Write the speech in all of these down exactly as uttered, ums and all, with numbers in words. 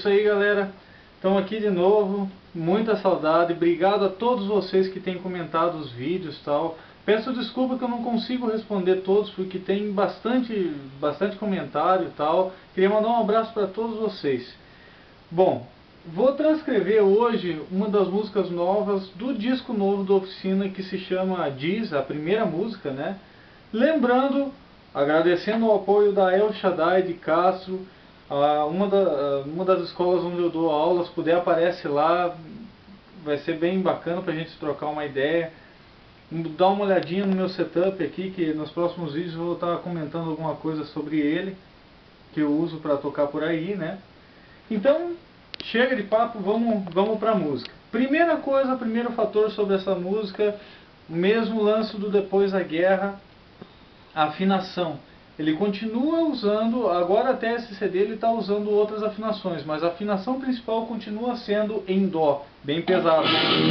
aí, galera, estamos aqui de novo, muita saudade, obrigado a todos vocês que têm comentado os vídeos e tal. Peço desculpa que eu não consigo responder todos, porque tem bastante, bastante comentário e tal. Queria mandar um abraço para todos vocês. Bom, vou transcrever hoje uma das músicas novas do disco novo da Oficina, que se chama Diz, a primeira música, né? Lembrando, agradecendo o apoio da El Shaddai de Castro, uma, da, uma das escolas onde eu dou aulas, puder aparece lá, vai ser bem bacana para a gente trocar uma ideia. Dar uma olhadinha no meu setup aqui, que nos próximos vídeos eu vou estar comentando alguma coisa sobre ele, que eu uso para tocar por aí, né? Então, chega de papo, vamos, vamos para a música. Primeira coisa, primeiro fator sobre essa música, o mesmo lance do Depois da Guerra, a afinação. Ele continua usando, agora até esse C D ele está usando outras afinações, mas a afinação principal continua sendo em Dó, bem pesado.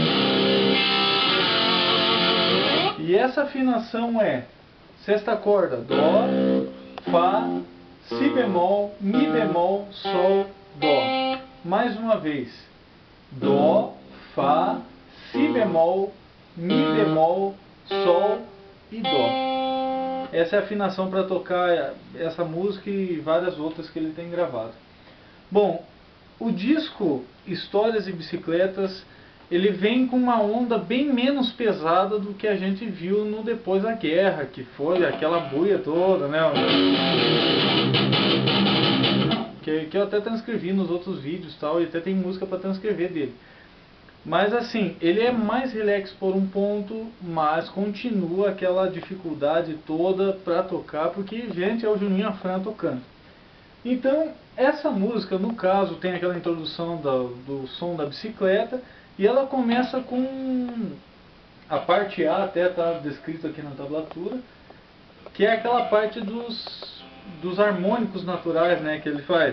E essa afinação é sexta corda, Dó, Fá, Si bemol, Mi bemol, Sol, Dó. Mais uma vez, Dó, Fá, Si bemol, Mi bemol, Sol e Dó. Essa é a afinação para tocar essa música e várias outras que ele tem gravado. Bom, o disco Histórias e Bicicletas, ele vem com uma onda bem menos pesada do que a gente viu no Depois da Guerra, que foi aquela buia toda, né? Que, que eu até transcrevi nos outros vídeos tal, e até tem música para transcrever dele. Mas assim, ele é mais relax por um ponto, mas continua aquela dificuldade toda para tocar, porque, gente, é o Juninho Afran tocando. Então, essa música, no caso, tem aquela introdução do, do som da bicicleta, e ela começa com a parte A, até está descrito aqui na tablatura, que é aquela parte dos, dos harmônicos naturais, né, que ele faz.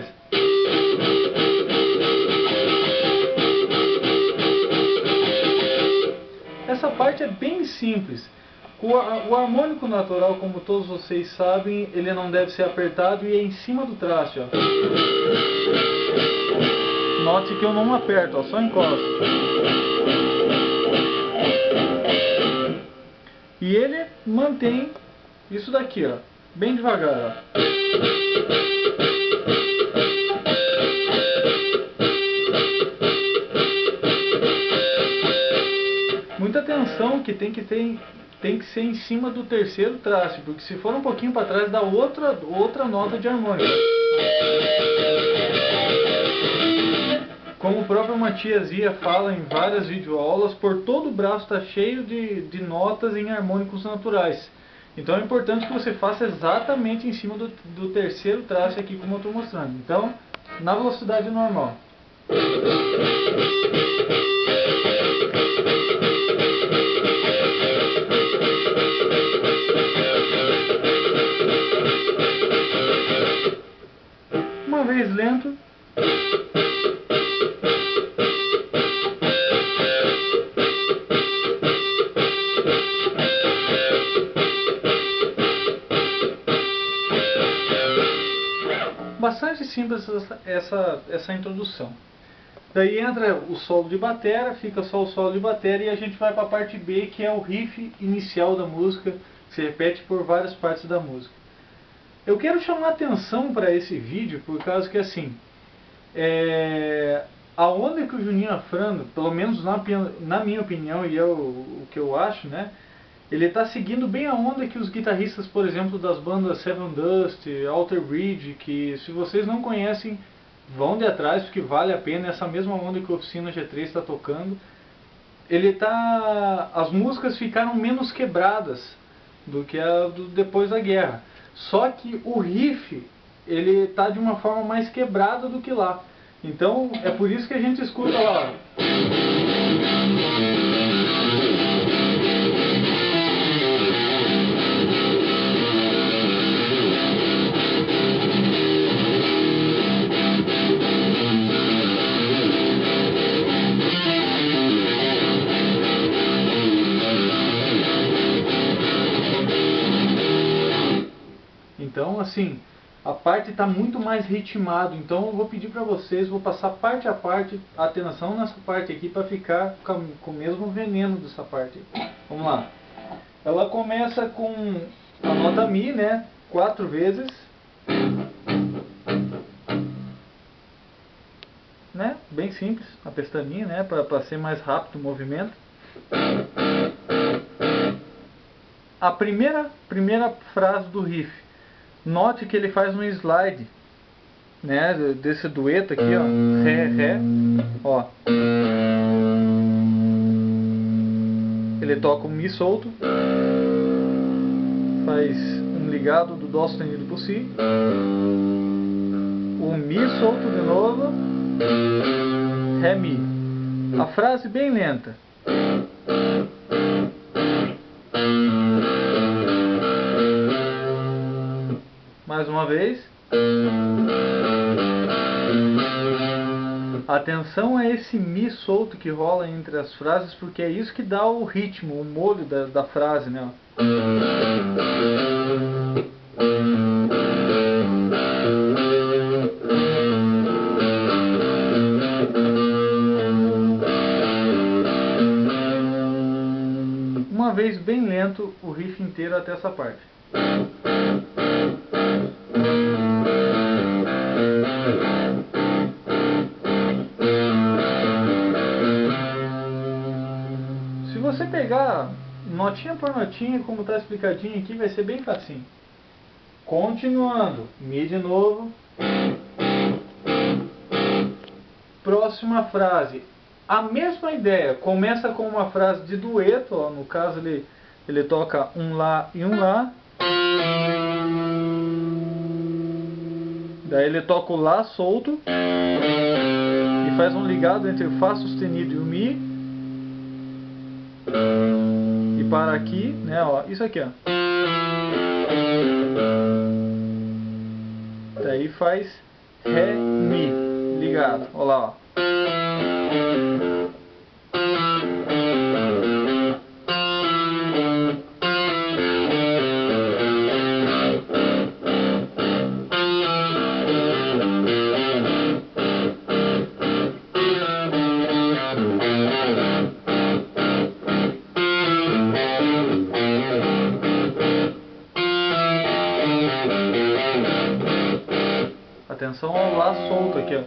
Essa parte é bem simples. O, o harmônico natural, como todos vocês sabem, ele não deve ser apertado e é em cima do traste, ó. Note que eu não aperto, ó, só encosto. E ele mantém isso daqui, ó, bem devagar, ó. Muita atenção que tem que ter, tem que ser em cima do terceiro traste, porque se for um pouquinho para trás dá outra, outra nota de harmônica. Como o próprio Matias Ia fala em várias videoaulas, por todo o braço está cheio de, de notas em harmônicos naturais. Então é importante que você faça exatamente em cima do, do terceiro traste aqui, como eu estou mostrando. Então, na velocidade normal. Uma vez lento. Bastante simples essa, essa, essa introdução. Daí entra o solo de batera, fica só o solo de batera e a gente vai para a parte B, que é o riff inicial da música, que se repete por várias partes da música. Eu quero chamar atenção para esse vídeo por causa que, assim, é, a onda que o Juninho Afran, pelo menos na, na minha opinião e é o, o que eu acho, né, ele está seguindo bem a onda que os guitarristas, por exemplo, das bandas Seven Dust, Alter Bridge, que se vocês não conhecem, vão de atrás, porque vale a pena, essa mesma onda que a Oficina G três está tocando. Ele tá, as músicas ficaram menos quebradas do que a do Depois da Guerra. Só que o riff, ele está de uma forma mais quebrada do que lá. Então, é por isso que a gente escuta lá. Então, assim, a parte está muito mais ritmado. Então eu vou pedir para vocês, vou passar parte a parte, atenção nessa parte aqui para ficar com, com o mesmo veneno dessa parte. Vamos lá. Ela começa com a nota Mi, né? Quatro vezes. Né? Bem simples, a pestaninha, né? Para ser mais rápido o movimento. A primeira, primeira frase do riff. Note que ele faz um slide, né? Desse dueto aqui, ó. Ré, Ré. Ó. Ele toca um Mi solto. Faz um ligado do Dó sustenido por Si. O Mi solto de novo. Ré, Mi. A frase bem lenta. Mais uma vez. Atenção a esse Mi solto que rola entre as frases, porque é isso que dá o ritmo, o molho da, da frase, né? Uma vez bem lento o riff inteiro até essa parte. Se você pegar notinha por notinha, como está explicadinho aqui, vai ser bem facinho. Continuando, Mi de novo. Próxima frase. A mesma ideia, começa com uma frase de dueto, ó, no caso ele, ele toca um Lá e um Lá. Daí ele toca o Lá solto e faz um ligado entre o Fá sustenido e o Mi. E para aqui, né, ó, isso aqui, ó. Daí faz Ré, Mi, ligado, ó lá, ó. Atenção ao Lá solto aqui, ó.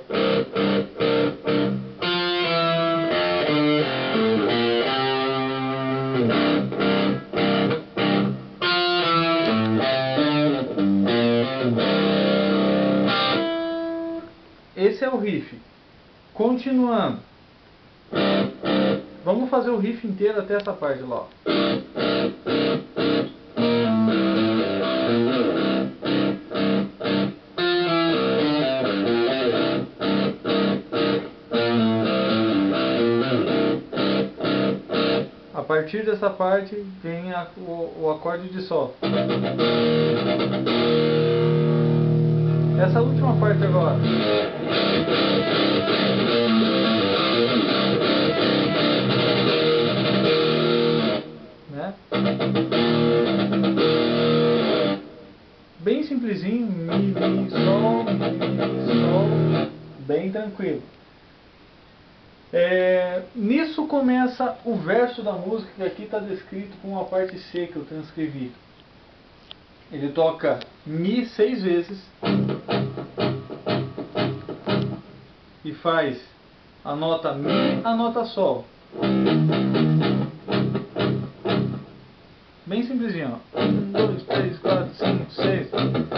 Esse é o riff. Continuando. Vamos fazer o riff inteiro até essa parte lá, ó. A partir dessa parte vem a, o, o acorde de Sol. Essa última parte agora. Né? Bem simplesinho, Mi, Mi, Sol, Mi, Sol, bem tranquilo. É, nisso começa o verso da música, que aqui está descrito com a parte C que eu transcrevi. Ele toca Mi seis vezes e faz a nota Mi, a nota Sol. Bem simplesinho, ó. Um, dois, três, quatro, cinco, seis.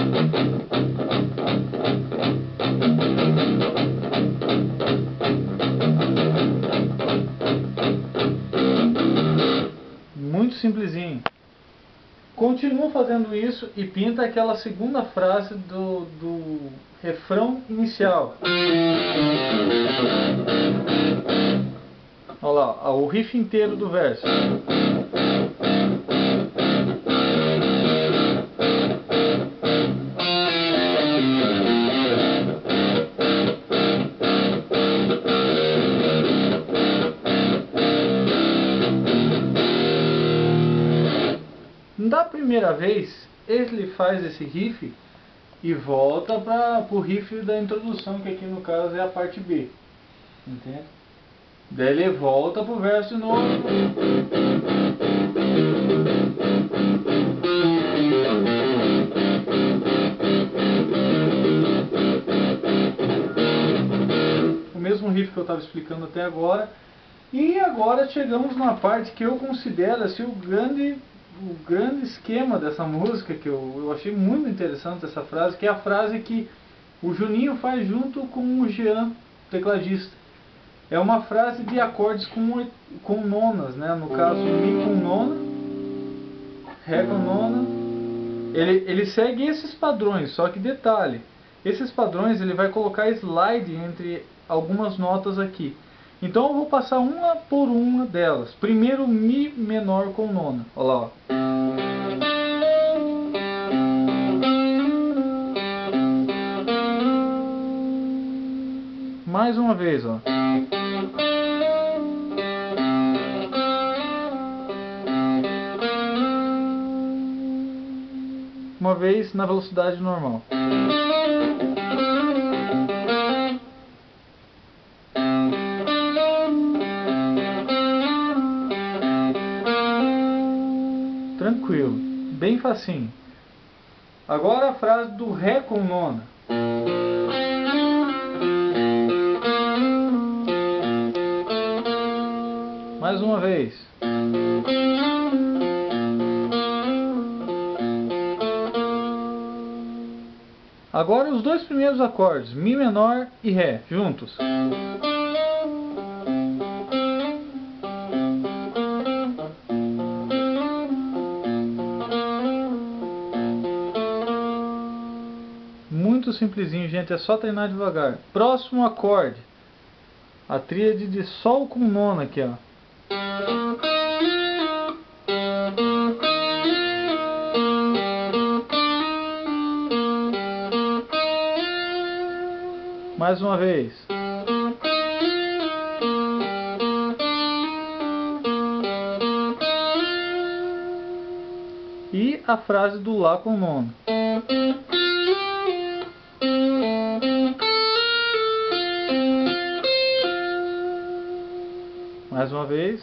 Muito simplesinho. Continua fazendo isso e pinta aquela segunda frase do, do refrão inicial. Olha lá, o riff inteiro do verso. Da primeira vez, ele faz esse riff e volta para o riff da introdução, que aqui no caso é a parte B, entende? Daí ele volta pro verso de novo. O mesmo riff que eu estava explicando até agora. E agora chegamos numa parte que eu considero assim, o grande, o grande esquema dessa música, que eu, eu achei muito interessante essa frase, que é a frase que o Juninho faz junto com o Jean, tecladista. É uma frase de acordes com, com nonas, né? No caso, Mi com nona, Ré com nona. Ele, ele segue esses padrões, só que detalhe, esses padrões ele vai colocar slide entre algumas notas aqui. Então eu vou passar uma por uma delas. Primeiro Mi menor com nona. Olha lá, ó. Mais uma vez, ó. Uma vez na velocidade normal. Tranquilo, bem facinho. Agora a frase do Ré com nona. Mais uma vez. Agora os dois primeiros acordes, Mi menor e Ré, juntos. Muito simplesinho, gente, é só treinar devagar. Próximo acorde, a tríade de Sol com nona aqui, ó. Mais uma vez. E a frase do Lá com nona. Mais uma vez.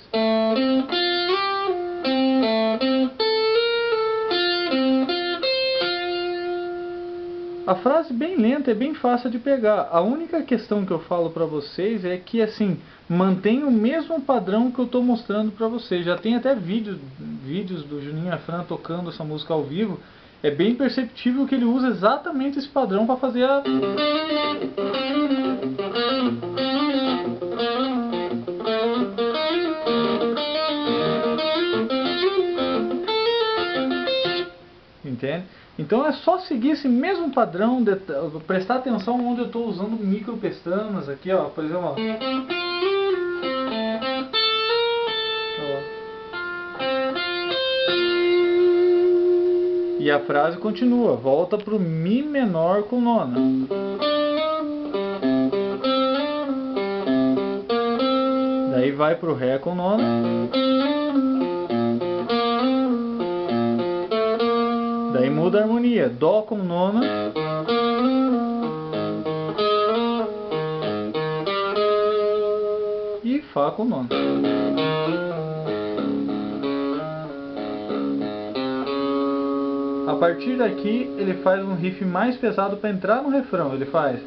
A frase bem lenta é bem fácil de pegar. A única questão que eu falo para vocês é que assim, mantém o mesmo padrão que eu estou mostrando para vocês. Já tem até vídeo, vídeos do Juninho Afran tocando essa música ao vivo. É bem perceptível que ele usa exatamente esse padrão para fazer a... Entende? Então é só seguir esse mesmo padrão, de, prestar atenção onde eu estou usando micro pestanas aqui, ó, por exemplo, ó. E a frase continua, volta para o Mi menor com nona. Daí vai para o Ré com nona. Daí muda a harmonia, Dó com nona. E Fá com nona. A partir daqui ele faz um riff mais pesado para entrar no refrão. Ele faz...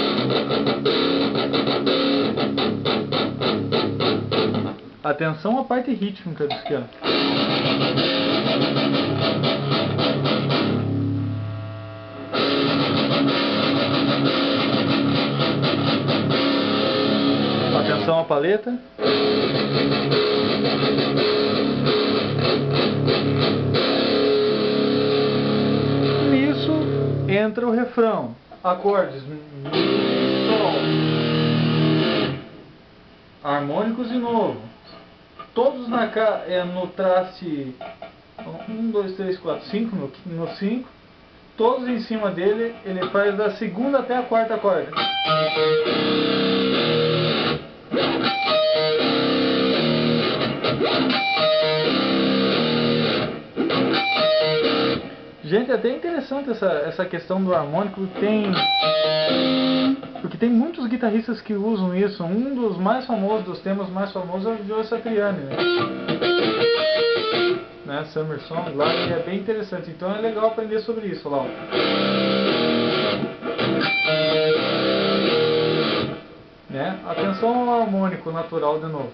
Atenção à parte rítmica disso aqui, ó. Atenção à paleta. Nisso entra o refrão. Acordes Mi, Sol. Harmônicos de novo. Todos na, é, no traste um, dois, três, quatro, cinco, no cinco. Todos em cima dele, ele faz da segunda até a quarta corda. Gente, é até interessante essa, essa questão do harmônico, tem, porque tem muitos guitarristas que usam isso. Um dos mais famosos, dos temas mais famosos é o Joe Satriani, né? né? Summer Song lá, e é bem interessante. Então é legal aprender sobre isso lá. Ó. Né? Atenção ao harmônico natural de novo.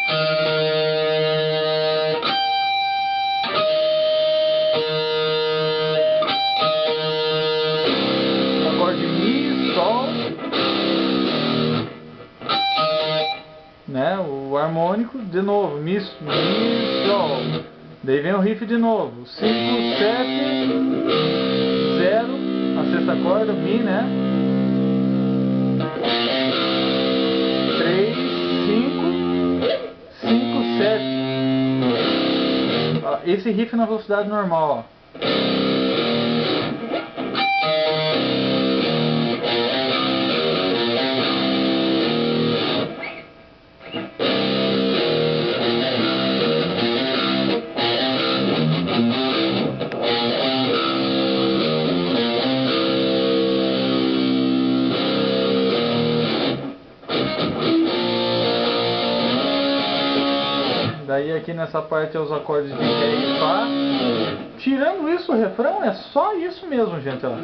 Né, o harmônico, de novo, Mi, Mi, Sol. Daí vem o riff de novo. cinco, sete, zero, a sexta corda, Mi, né? três, cinco, cinco, sete. Esse riff na velocidade normal, ó. Daí aqui nessa parte é os acordes de Ré e Fá. Tirando isso, o refrão é só isso mesmo, gente. Ó.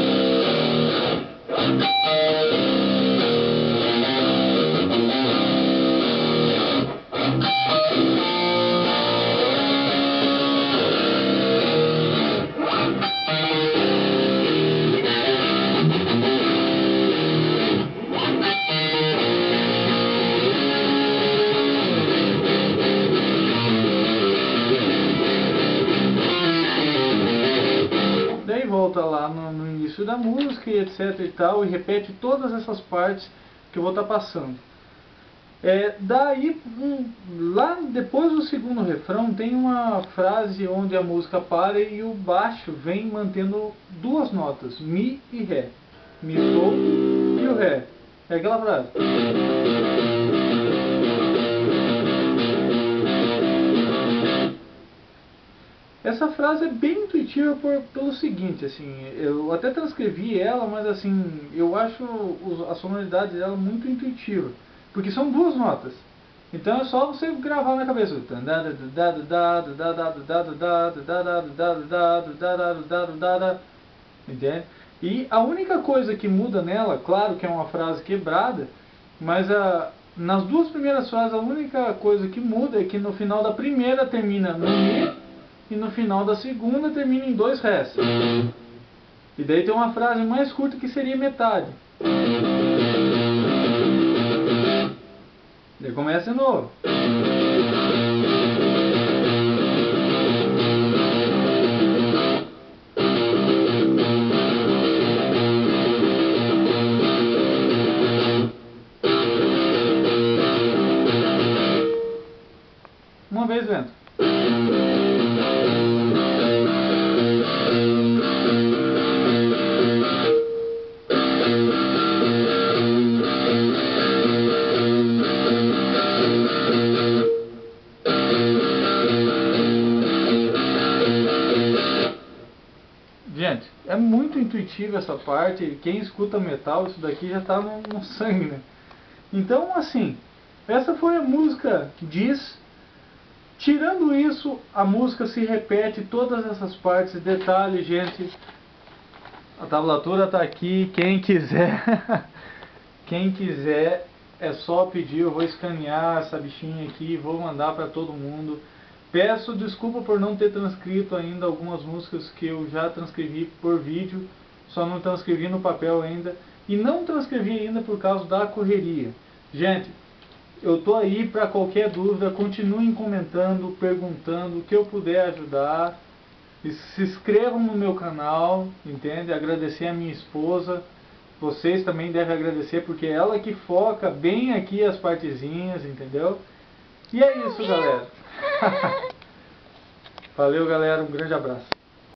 Volta lá no, no início da música e etc e tal, e repete todas essas partes que eu vou estar passando. É, daí, um, lá depois do segundo refrão, tem uma frase onde a música para e o baixo vem mantendo duas notas, Mi e Ré. Mi, Sol e o Ré. É aquela frase. Essa frase é bem intuitiva por, pelo seguinte, assim, eu até transcrevi ela, mas assim, eu acho a sonoridade dela muito intuitiva, porque são duas notas, então é só você gravar na cabeça, entende? E a única coisa que muda nela, claro que é uma frase quebrada, mas a, nas duas primeiras frases a única coisa que muda é que no final da primeira termina no Mi, e no final da segunda termina em dois Rés. E daí tem uma frase mais curta que seria metade. Daí começa de novo. Uma vez lento. Gente, é muito intuitiva essa parte. Quem escuta metal, isso daqui já está no, no sangue, né? Então, assim, essa foi a música Diz. Tirando isso, a música se repete todas essas partes. Detalhe, gente, a tablatura está aqui. Quem quiser, quem quiser, é só pedir. Eu vou escanear essa bichinha aqui e vou mandar para todo mundo. Peço desculpa por não ter transcrito ainda algumas músicas que eu já transcrevi por vídeo, só não transcrevi no papel ainda, e não transcrevi ainda por causa da correria. Gente, eu tô aí para qualquer dúvida, continuem comentando, perguntando, o que eu puder ajudar, e se inscrevam no meu canal, entende? Agradecer a minha esposa, vocês também devem agradecer, porque é ela que foca bem aqui as partezinhas, entendeu? E é isso, galera. Valeu, galera, um grande abraço.